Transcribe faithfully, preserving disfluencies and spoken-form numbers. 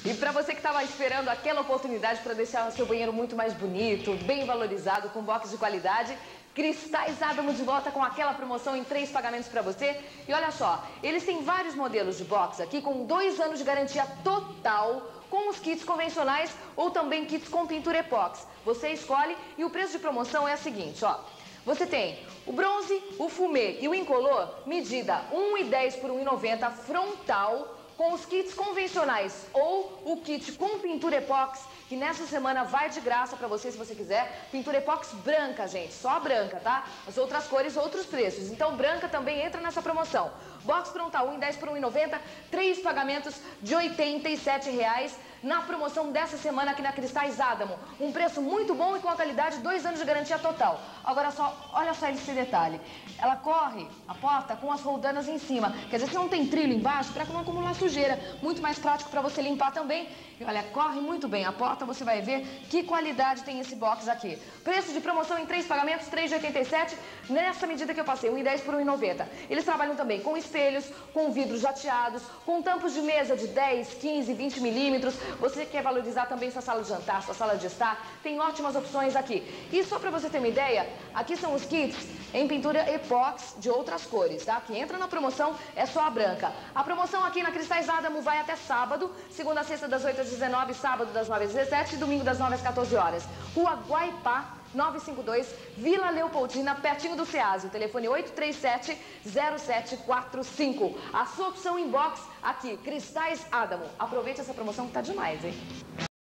E para você que estava esperando aquela oportunidade para deixar o seu banheiro muito mais bonito, bem valorizado, com box de qualidade, Cristais Adamo de volta com aquela promoção em três pagamentos para você. E olha só, eles têm vários modelos de box aqui com dois anos de garantia total, com os kits convencionais ou também kits com pintura epóxi. Você escolhe e o preço de promoção é o seguinte, ó. Você tem o bronze, o fumê e o incolor, medida um e dez por um e noventa frontal, com os kits convencionais ou o kit com pintura epóxi, que nessa semana vai de graça pra você, se você quiser. Pintura epóxi branca, gente, só a branca, tá? As outras cores, outros preços. Então, branca também entra nessa promoção. Box frontal um e dez por um e noventa, três pagamentos de oitenta e sete reais na promoção dessa semana aqui na Cristais Adamo. Um preço muito bom e com a qualidade, dois anos de garantia total. Agora só, olha só esse detalhe. Ela corre a porta com as roldanas em cima, quer dizer, você não tem trilho embaixo para não acumular sujeira. Muito mais prático para você limpar também. E olha, corre muito bem a porta, você vai ver que qualidade tem esse box aqui. Preço de promoção em três pagamentos, três de oitenta e sete, nessa medida que eu passei, um e dez por um e noventa. Eles trabalham também com espelhos, com vidros jateados, com tampos de mesa de dez, quinze, vinte milímetros. Você quer valorizar também sua sala de jantar, sua sala de estar, tem ótimas opções aqui. E só para você ter uma ideia, aqui são os kits em pintura epóxi de outras cores, tá? Que entra na promoção, é só a branca. A promoção aqui na Cristais Adamo vai até sábado, segunda a sexta das oito às dezenove, sábado das nove às dezessete e domingo das nove às quatorze horas. Rua Guaipá, novecentos e cinquenta e dois, Vila Leopoldina, pertinho do SEASI. O telefone oito três sete, zero sete quatro cinco. A sua opção inbox aqui, Cristais Adamo. Aproveite essa promoção que tá demais, hein?